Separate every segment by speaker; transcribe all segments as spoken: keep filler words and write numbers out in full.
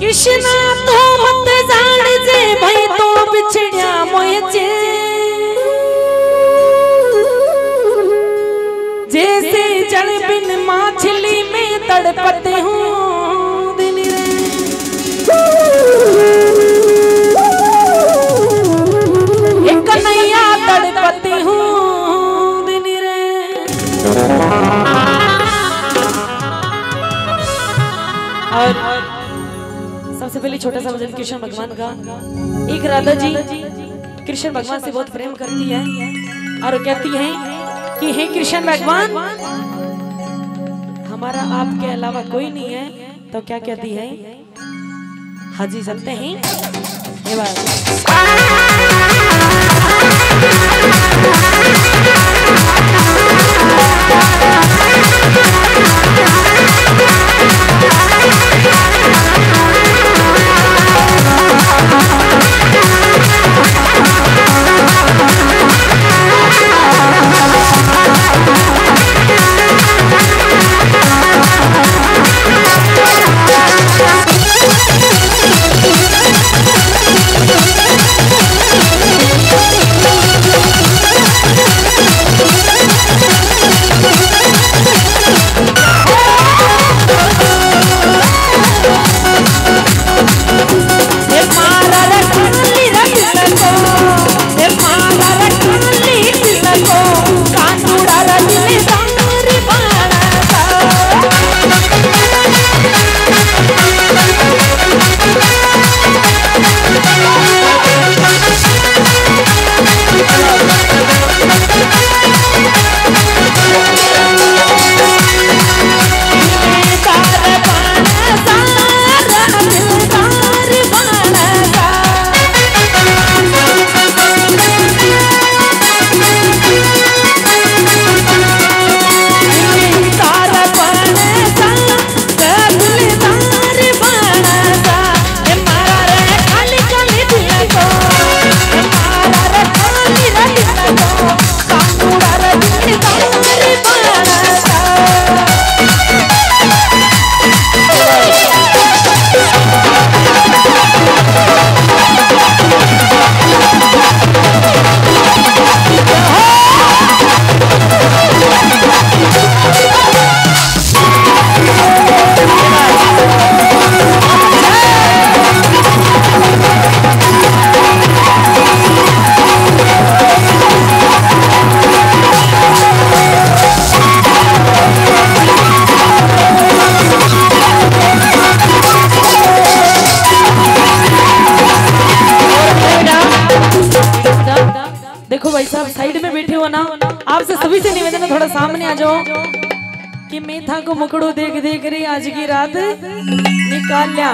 Speaker 1: कृष्णा तो मत जान जे भाई तो बिछड़िया मोचे जैसे जल बिन माछली में तड़पते हूँ दिन रे एक कन्हैया तड़पती हूँ दिन रे। और सबसे पहले छोटा सा भजन कृष्ण भगवान का। एक राधा जी कृष्ण भगवान से बहुत प्रेम करती है और कहती है कि हे कृष्ण भगवान हमारा आपके अलावा कोई नहीं है। तो क्या कहती है? हाजी चलते हैं ये बात। देखो भाई साहब साइड में बैठे हो ना, आपसे सभी से निवेदन है थोड़ा सामने आ जाओ कि मेथा को मुकड़ो देख देख रही आज की रात निकाल लिया।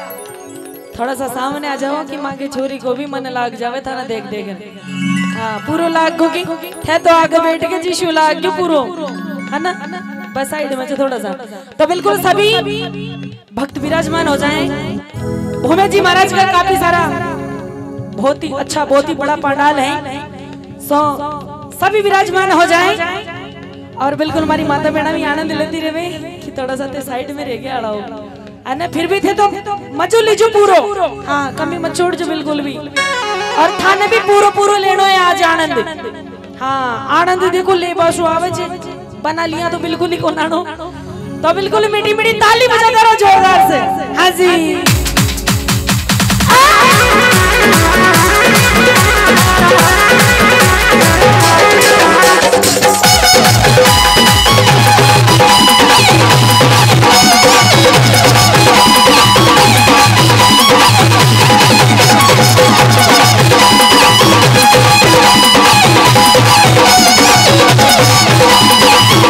Speaker 1: थोड़ा सा सामने आ जाओ कि माँ की छोरी को भी मन लाग जावे था ना देख देख। हाँ पूरो लाग को की है तो आगे बैठ के जीशु लाग के पूरो है ना। बस साइड में थोड़ा सा तो बिल्कुल सभी भक्त विराजमान हो जाएं। भूमे जी महाराज का काफी सारा बहुत ही अच्छा बहुत ही बड़ा पंडाल है, सो सभी विराजमान हो जाएं और बिल्कुल हमारी माता बहना भी आनंद लेती रहे कि थोड़ा सा साइड में रह गया अड़ाओ अने फिर भी थे तो मचो लीजो पूरो। हाँ कमी मत छोड़ जो बिल्कुल भी और थाने भी पूरो पूरो लेनो है आज आनंद। हाँ आनंद देखो ले बाशु आवे छे बना लिया तो बिल्कुल ही कोनानो तो बिल्कुल मीठी मीठी ताली बजा करो जोरदार से। हाँ जी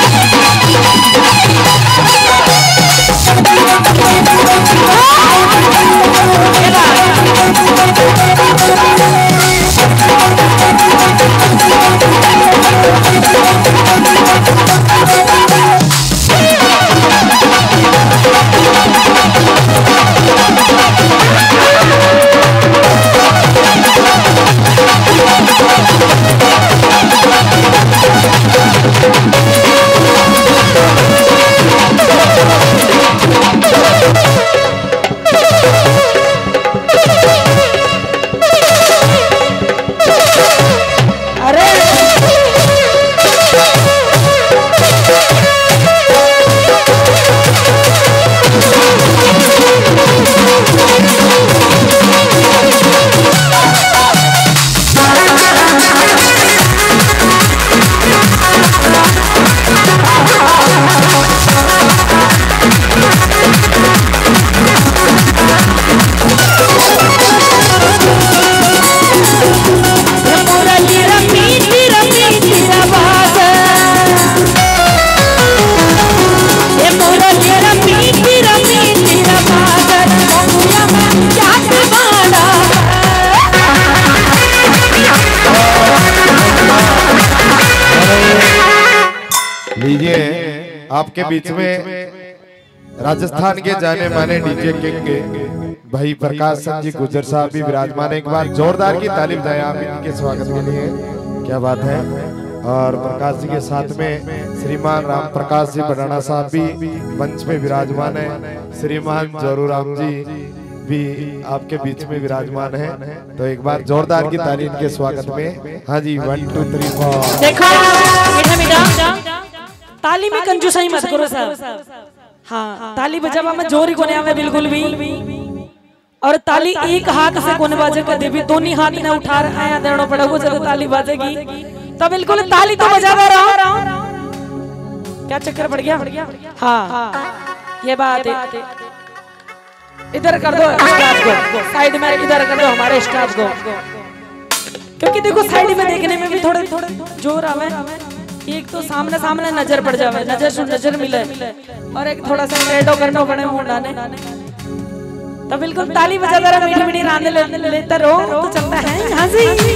Speaker 1: Oh!
Speaker 2: आपके बीच में राजस्थान के जाने माने डीजे किंग भाई प्रकाश सिंह जी गुजर साहब भी विराजमान है। एक बार जोरदार की तालीम दें आप इनके स्वागत के लिए। क्या बात है। और प्रकाश जी के साथ में श्रीमान राम प्रकाश जी बडाना साहब भी मंच में विराजमान है। श्रीमान जोरू राम जी भी आपके बीच में विराजमान है। तो एक बार जोरदार की ताली इनके स्वागत में। हाँ जी, वन टू थ्री फोर।
Speaker 1: देखो मीठा मीठा ताली में कंजूसाई मत करो साहब। हाँ, ताली बजावा में जोर ही कोने आवे बिल्कुल भी। और ताली एक हाथ से कोने बाजे का देवी दोनों हाथ ने उठा आया देना पड़ेगा जब ताली बाजेगी। तो बिल्कुल ताली तो बजावा रहो। क्या चक्कर पड़ गया? हाँ, ये बात है। इधर कर दो स्टाफ को, साइड में इधर कर दो हमारे स्टाफ को, क्योंकि देखो साइड में देखने में भी थोड़े थोड़े जोर आवे। एक तो सामने सामने नजर पड़ जावे, नजर से नजर मिले, और एक थोड़ा सा रेडो करना पड़े मुंडा ने। तो बिल्कुल ताली बजाता रहो, मीठी मीठी रांदे ले, लेता रहो तो चलता है। यहाँ से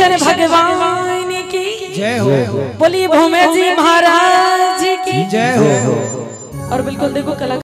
Speaker 1: शंकर भगवान की
Speaker 3: जय हो।
Speaker 1: बोलिए भूमे जी महाराज की
Speaker 3: जय हो।
Speaker 1: और बिल्कुल देखो कला